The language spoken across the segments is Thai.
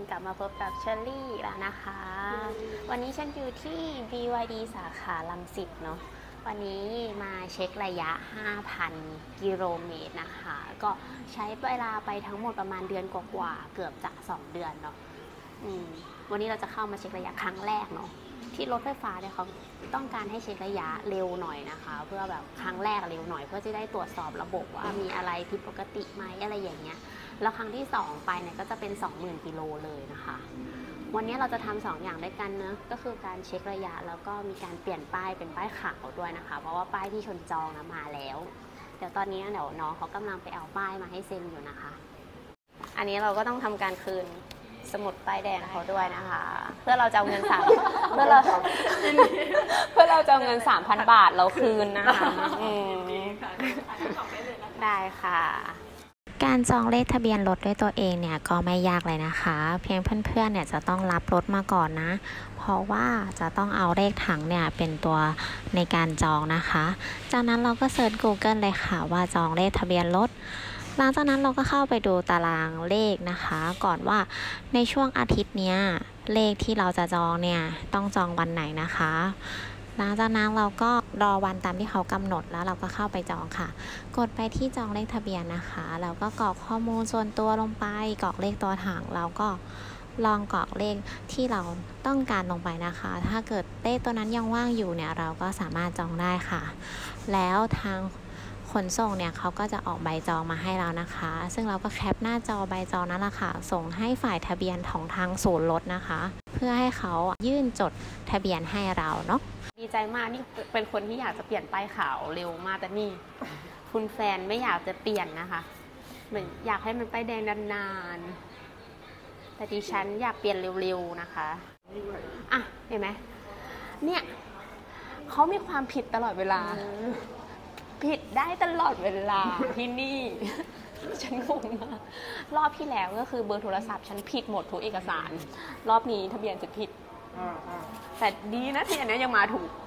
กลับมาพบกับเชอรี่แล้วนะคะวันนี้ฉันอยู่ที่ BYD สาขารังสิตเนาะวันนี้มาเช็คระยะ 5,000 กิโลเมตรนะคะก็ใช้เวลาไปทั้งหมดประมาณเดือนกว่าๆเกือบจะ2 เดือนเนาะวันนี้เราจะเข้ามาเช็คระยะครั้งแรกเนาะที่รถไฟฟ้าเนี่ยเขาต้องการให้เช็คระยะเร็วหน่อยนะคะเพื่อแบบครั้งแรกเร็วหน่อยเพื่อจะได้ตรวจสอบระบบว่ามีอะไรผิดปกติไหมอะไรอย่างเงี้ยแล้วครั้งที่2ไปเนี่ยก็จะเป็น 20,000 กิโลเลยนะคะวันนี้เราจะทำ2อย่างด้วยกันเนะก็คือการเช็คระยะแล้วก็มีการเปลี่ยนป้ายเป็นป้ายขาวด้วยนะคะเพราะว่าป้ายที่ชนจองนะมาแล้วเดี๋ยวตอนนี้เดี๋ยวน้องเขากำลังไปเอาป้ายมาให้เซ็นอยู่นะคะอันนี้เราก็ต้องทำการคืนสมุดป้ายแดงเขาด้วยนะคะเพื่อเราจะเอาเงินเพื่อเราจะเอาเงิน 3,000 บาทเราคืนนะคะได้ค่ะการจองเลขทะเบียนรถด้วยตัวเองเนี่ยก็ไม่ยากเลยนะคะเพียงเพื่อนๆเนี่ยจะต้องรับรถมาก่อนนะเพราะว่าจะต้องเอาเลขถังเนี่ยเป็นตัวในการจองนะคะจากนั้นเราก็เซิร์ช Google เลยค่ะว่าจองเลขทะเบียนรถหลังจากนั้นเราก็เข้าไปดูตารางเลขนะคะก่อนว่าในช่วงอาทิตย์เนี้ยเลขที่เราจะจองเนี่ยต้องจองวันไหนนะคะหลังจากนั้นเราก็รอวันตามที่เขากำหนดแล้วเราก็เข้าไปจองค่ะกดไปที่จองเลขทะเบียนนะคะแล้วก็กรอกข้อมูลส่วนตัวลงไปกรอกเลขตัวถังแล้วก็ลองกรอกเลขที่เราต้องการลงไปนะคะถ้าเกิดเลขตัวนั้นยังว่างอยู่เนี่ยเราก็สามารถจองได้ค่ะแล้วทางขนส่งเนี่ยเขาก็จะออกใบจองมาให้เรานะคะซึ่งเราก็แคปหน้าจอใบจองนั่นแหละค่ะส่งให้ฝ่ายทะเบียนของทางศูนย์รถนะคะเพื่อให้เขายื่นจดทะเบียนให้เราเนาะดีใจมากนี่เป็นคนที่อยากจะเปลี่ยนป้ายขาวเร็วมากแต่นี่คุณแฟนไม่อยากจะเปลี่ยนนะคะเหมือนอยากให้มันป้ายแดงนานๆแต่ดิฉันอยากเปลี่ยนเร็วๆนะคะอ่ะเห็นไหมเนี่ยเขามีความผิดตลอดเวลาผิดได้ตลอดเวลาที่นี่ฉันงงมากรอบที่แล้วก็คือเบอร์โทรศัพท์ฉันผิดหมดทุกเอกสารรอบนี้ทะเบียนจะผิดแต่ดีนะที่อันนี้ยังมาถูก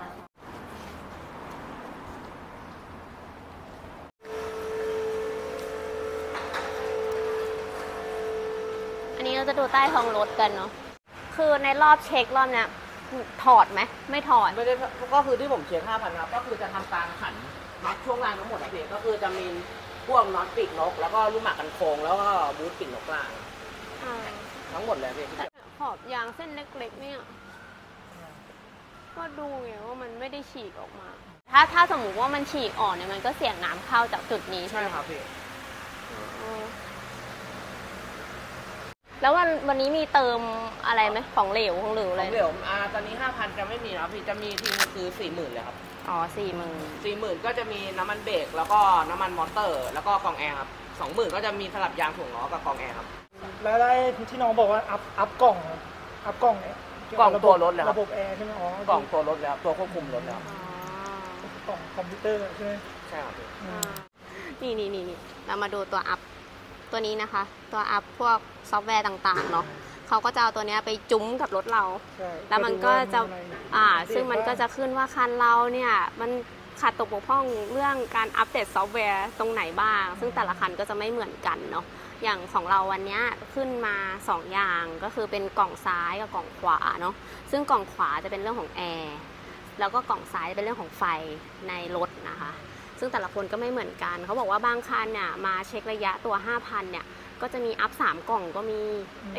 อันนี้เราจะดูใต้ท้องรถกันเนาะคือในรอบเช็ครอบเนี้ยถอดไหมไม่ถอดไม่ได้ก็คือที่ผมเช็ค 5,000 ครับก็คือจะทำการขันน็อตช่วงล่างทั้งหมดนะพี่ก็คือจะมีพวกน็อตปีกนกแล้วก็ลูกหมากกันโค้งแล้วก็บูทปีกนกล่างทั้งหมดเลยพี่ขอบยางเส้นเล็กๆเนี่ยก็ดูไงว่ามันไม่ได้ฉีกออกมาถ้าสมมุติว่ามันฉีกออกเนี่ยมันก็เสี่ยงน้ำเข้าจากจุดนี้ใช่ไหมครับพี่แล้ววันนี้มีเติมอะไรไหมของเหลวอะไรของเหลวตอนนี้ 5,000 จะไม่มีแล้วพี่จะมีทีนึงคือ 40,000 เลยครับอ๋อ 40,000 ก็จะมีน้ำมันเบรกแล้วก็น้ำมันมอเตอร์แล้วก็กรองแอร์ครับ 20,000 ก็จะมีสลับยางถ่วงล้อกับกรองแอร์ครับแล้วได้ที่น้องบอกว่าอัพกล่องเนี่ยกล่องตัวรถเลยครับระบบแอร์ใช่ไหมอ๋อกล่องตัวรถแล้วตัวควบคุมรถแล้วกล่องคอมพิวเตอร์ใช่ไหมใช่ครับนี่เรามาดูตัวอัพตัวนี้นะคะตัวอัพพวกซอฟต์แวร์ต่างๆเนาะเขาก็จะเอาตัวนี้ไปจุ้มกับรถเราแล้วมันก็จะซึ่งมันก็จะขึ้นว่าคันเราเนี่ยมันขาดตกบกพร่องเรื่องการอัปเดตซอฟต์แวร์ตรงไหนบ้างซึ่งแต่ละคันก็จะไม่เหมือนกันเนาะอย่างของเราวันนี้ขึ้นมา2อย่างก็คือเป็นกล่องซ้ายกับกล่องขวาเนาะซึ่งกล่องขวาจะเป็นเรื่องของแอร์แล้วก็กล่องซ้ายเป็นเรื่องของไฟในรถนะคะซึ่งแต่ละคนก็ไม่เหมือนกันเขาบอกว่าบางคันเนี่ยมาเช็คระยะตัว 5,000 เนี่ยก็จะมีอัพ3 กล่องก็มี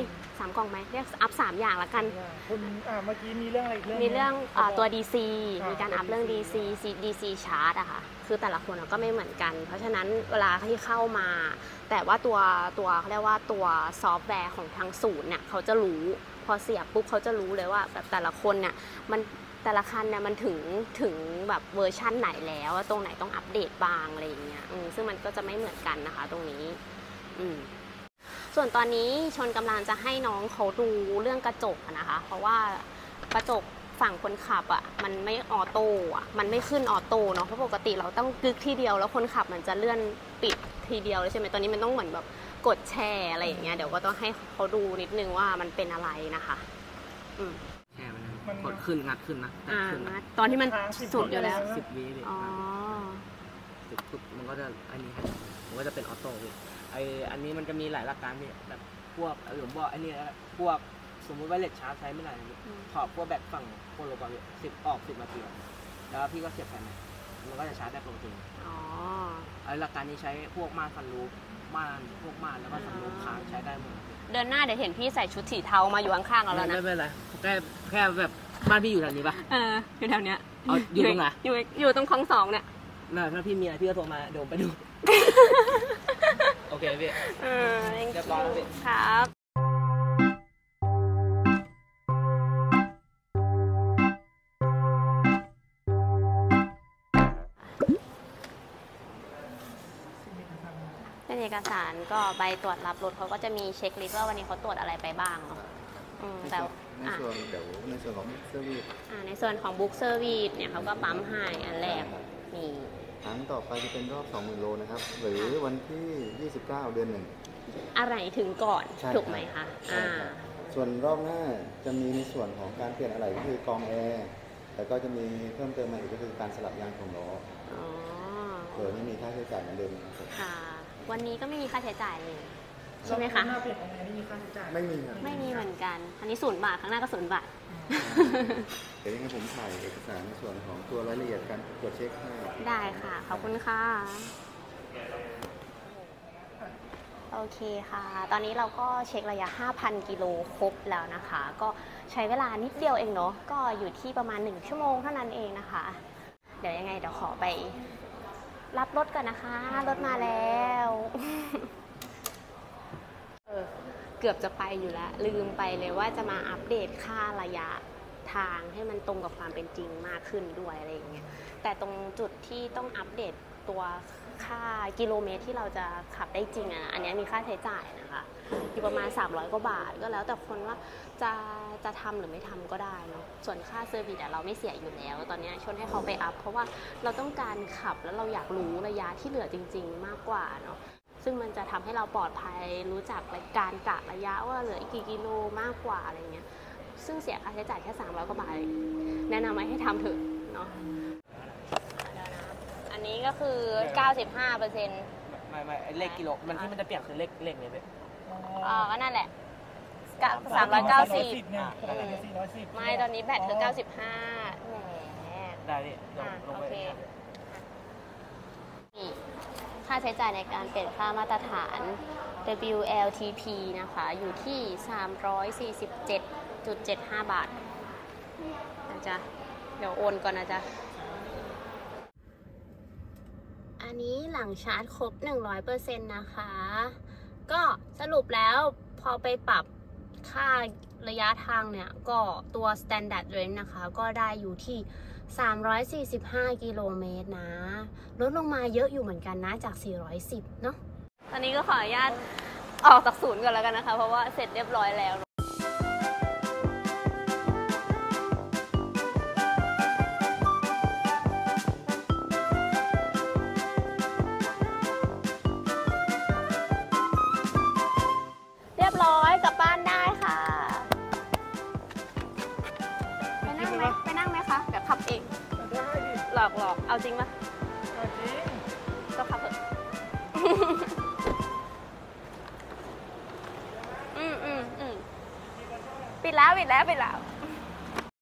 3 กล่องไหมเรียกอัพ3 อย่างละกันคุณเมื่อกี้มีเรื่องอะไรอีกเรื่องมีเรื่องตัว DC มีการอัพเรื่อง DC ชาร์จอะค่ะคือแต่ละคนก็ไม่เหมือนกันเพราะฉะนั้นเวลาที่เข้ามาแต่ว่าตัวเขาเรียกว่าตัวซอฟต์แวร์ของทางศูนย์เนี่ยเขาจะรู้พอเสียบปุ๊บเขาจะรู้เลยว่าแบบแต่ละคนเนี่ยมันแต่ละคันเนี่ยมันถึงแบบเวอร์ชั่นไหนแล้วตรงไหนต้องอัปเดตบ้างอะไรอย่างเงี้ยซึ่งมันก็จะไม่เหมือนกันนะคะตรงนี้ส่วนตอนนี้ชนกำลังจะให้น้องเขาดูเรื่องกระจกนะคะเพราะว่ากระจกฝั่งคนขับอ่ะมันไม่ออโต้อ่ะมันไม่ขึ้นออโต้เนาะเพราะปกติเราต้องกึกทีเดียวแล้วคนขับมันจะเลื่อนปิดทีเดียวเลยใช่ไหมตอนนี้มันต้องเหมือนแบบกดแชร์อะไรอย่างเงี้ยเดี๋ยวก็ต้องให้เขาดูนิดนึงว่ามันเป็นอะไรนะคะแชร์มันกดขึ้นงัดขึ้นนะตอนที่มันสุดอยู่แล้ว 10 วิเลยปุ๊บมันก็จะอันนี้มันก็จะเป็นออโต้อันนี้มันจะมีหลายหลักการที่แบบพวกหรือว่าไอ้นี่พวกสมมติว่าเหล็กชาร์จใช้ไม่ได้ขอบพวกแบตฝั่งโคโลบอล10 ออก 10 นาทีแล้วพี่ก็เสียบแผ่นมันก็จะชาร์จได้ปกติอ๋อหลักการนี้ใช้พวกม่านฟันรูปพวกม่านแล้วก็ฟันรูปค้างใช้ได้หมดเดือนหน้าเดี๋ยวเห็นพี่ใส่ชุดสีเทามาอยู่ข้างๆเราแล้วนะไม่เป็นไรแค่แบบบ้านพี่อยู่แถวนี้ปะอยู่แถวเนี้ยอยู่ตรงไหนอยู่ตรงคลอง2เนี่ยถ้าพี่มีอะไรพี่ก็โทรมาเดี๋ยวไปดูโอเคพี่เรียบร้อยแล้วพี่ครับเป็นเอกสารก็ใบตรวจรับรถเขาก็จะมีเช็คลิสต์ว่าวันนี้เขาตรวจอะไรไปบ้างเนาะแต่ในส่วนของเซอร์วิสในส่วนของบุ๊กเซอร์วิสเนี่ยเขาก็ปั๊มให้อันแรกมีครั้งต่อไปจะเป็นรอบ 20,000 โลนะครับหรือวันที่29 เดือน 1 อะไรถึงก่อนถูกไหมคะส่วนรอบหน้าจะมีในส่วนของการเปลี่ยนอะไรก็คือกองแอร์แต่ก็จะมีเพิ่มเติมมาอีกก็คือการสลับยางของล้อโดยไม่มีค่าใช้จ่ายเหมือนเดิมค่ะวันนี้ก็ไม่มีค่าใช้จ่ายเลยใช่ไหมคะเปลี่ยนกองแอร์ไม่มีค่าใช้จ่ายไม่มีครับไม่มีเหมือนกันอันนี้0 บาทข้างหน้าก็0 บาทเดี๋ยวยังไงผมถ่ายเอกสารในส่วนของตัวรายละเอียดการตรวจเช็คให้ได้ค่ะขอบคุณค่ะโอเคค่ะตอนนี้เราก็เช็คระยะ 5,000 กิโลครบแล้วนะคะก็ใช้เวลานิดเดียวเองเนาะก็อยู่ที่ประมาณ1 ชั่วโมงเท่านั้นเองนะคะเดี๋ยวยังไงเดี๋ยวขอไปรับรถก่อนนะคะรถมาแล้วเกือบจะไปอยู่แล้วลืมไปเลยว่าจะมาอัปเดตค่าระยะทางให้มันตรงกับความเป็นจริงมากขึ้นด้วยอะไรอย่างเงี้ยแต่ตรงจุดที่ต้องอัปเดตตัวค่ากิโลเมตรที่เราจะขับได้จริงอันนี้มีค่าใช้จ่ายนะคะอยู่ประมาณ300 กว่าบาทก็แล้วแต่คนว่าจะทำหรือไม่ทำก็ได้เนาะส่วนค่าเซอร์วิสเราไม่เสียอยู่แล้วตอนนี้ชวนให้เขาไปอัพเพราะว่าเราต้องการขับแล้วเราอยากรู้ระยะที่เหลือจริงๆมากกว่าเนาะซึ่งมันจะทำให้เราปลอดภัยรู้จักการกะระยะว่าเหลือกี่กิโลมากกว่าอะไรเงี้ยซึ่งเสียค่าใช้จ่ายแค่300 กว่าบาทแนะนำให้ทำเถอะเนาะอันนี้ก็คือ 95% ไม่เลขกิโลมันที่มันจะเปลี่ยนคือเลขเนี่ยพี่ก็นั่นแหละ390ไม่ตอนนี้แบตคือ95แหมได้ดิโอเคนี่ค่าใช้จ่ายในการเปลี่ยนค่ามาตรฐาน WLTP นะคะอยู่ที่ 347.75 บาทนะจ๊ะเดี๋ยวโอนก่อนนะจ๊ะอันนี้หลังชาร์จครบ 100% นะคะก็สรุปแล้วพอไปปรับค่าระยะทางเนี่ยก็ตัว Standard Range นะคะก็ได้อยู่ที่345 กิโลเมตรนะลดลงมาเยอะอยู่เหมือนกันนะจาก410เนาะตอนนี้ก็ขออนุญาตออกจากศูนย์ก่อนแล้วกันนะคะเพราะว่าเสร็จเรียบร้อยแล้วกลับบ้านได้ค่ะไปนั่งไหมคะเดี๋ยวขับเองได้ดิหลอกเอาจริงปะจริงก็ขับเถอะปิดแล้ว